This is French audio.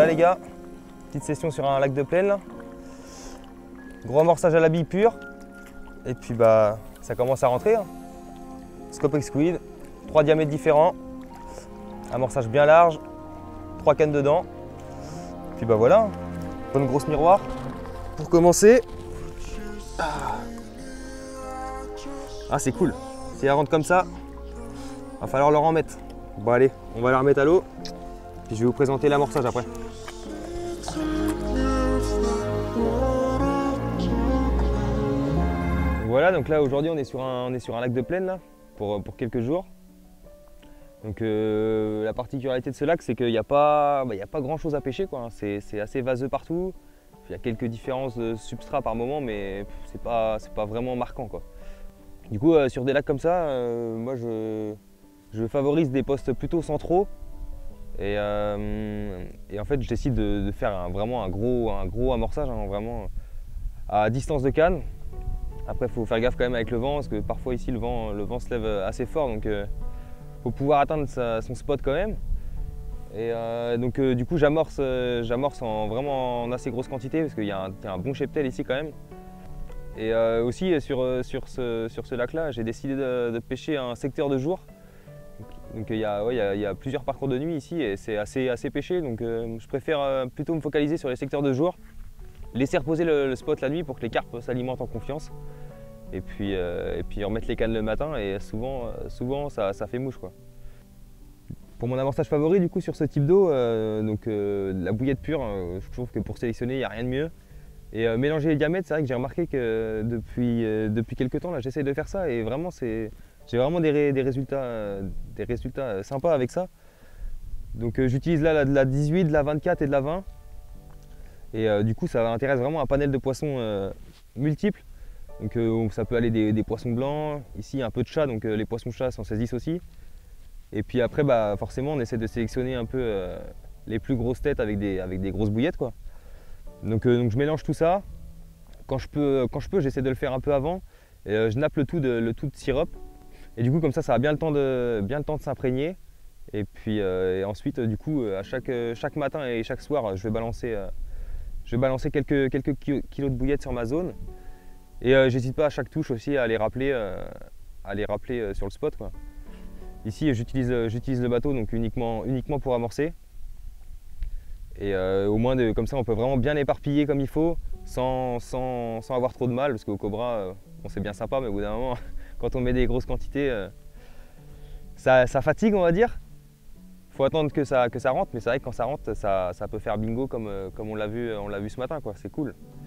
Voilà les gars, petite session sur un lac de plaine là. Gros amorçage à la bille pure. Et puis bah ça commence à rentrer. Hein. Scope Squid, 3 diamètres différents. Amorçage bien large, 3 cannes dedans. Puis bah voilà, bonne grosse miroir. Pour commencer. Ah c'est cool. Si elle rentre comme ça, va falloir leur en mettre. Bon allez, on va la remettre à l'eau. Puis je vais vous présenter l'amorçage après. Voilà, donc là aujourd'hui on est sur un lac de plaine là, pour quelques jours. Donc la particularité de ce lac, c'est qu'il n'y a pas grand chose à pêcher, quoi. C'est assez vaseux partout. Il y a quelques différences de substrat par moment, mais c'est pas vraiment marquant, quoi. Du coup sur des lacs comme ça, moi je favorise des postes plutôt centraux. Et en fait je décide de faire vraiment un gros amorçage, hein, vraiment à distance de canne. Après il faut faire gaffe quand même avec le vent, parce que parfois ici le vent se lève assez fort, donc faut pouvoir atteindre son spot quand même. Et donc du coup j'amorce vraiment en assez grosse quantité, parce qu'il y a un bon cheptel ici quand même. Et aussi sur ce lac là, j'ai décidé de pêcher un secteur de jour. Donc il y a plusieurs parcours de nuit ici et c'est assez pêché, donc je préfère plutôt me focaliser sur les secteurs de jour. Laisser reposer le spot la nuit pour que les carpes s'alimentent en confiance. Et puis remettre les cannes le matin, et souvent ça fait mouche, quoi. Pour mon amorçage favori du coup sur ce type d'eau, la bouillette pure, je trouve que pour sélectionner il n'y a rien de mieux. Et mélanger les diamètres, c'est vrai que j'ai remarqué que depuis quelques temps là j'essaye de faire ça, et vraiment j'ai vraiment des résultats sympas avec ça. Donc j'utilise là de la 18, de la 24 et de la 20. Et du coup ça intéresse vraiment un panel de poissons multiples. Donc ça peut aller des poissons blancs, ici un peu de chat, donc les poissons chats s'en saisissent aussi. Et puis après bah, forcément on essaie de sélectionner un peu les plus grosses têtes avec des grosses bouillettes, quoi. Donc je mélange tout ça. Quand je peux j'essaie de le faire un peu avant. Et je nappe le tout de sirop. Et du coup comme ça va bien le temps de s'imprégner. Et puis et ensuite du coup à chaque matin et chaque soir je vais balancer quelques kilos de bouillettes sur ma zone. Et j'hésite pas à chaque touche aussi à les rappeler sur le spot, quoi. Ici j'utilise le bateau donc uniquement pour amorcer. Et au moins comme ça on peut vraiment bien éparpiller comme il faut sans avoir trop de mal, parce qu'au cobra bon, c'est bien sympa, mais au bout d'un moment quand on met des grosses quantités ça fatigue, on va dire. Faut attendre que ça rentre, mais c'est vrai que quand ça rentre ça peut faire bingo comme on l'a vu ce matin, quoi. C'est cool.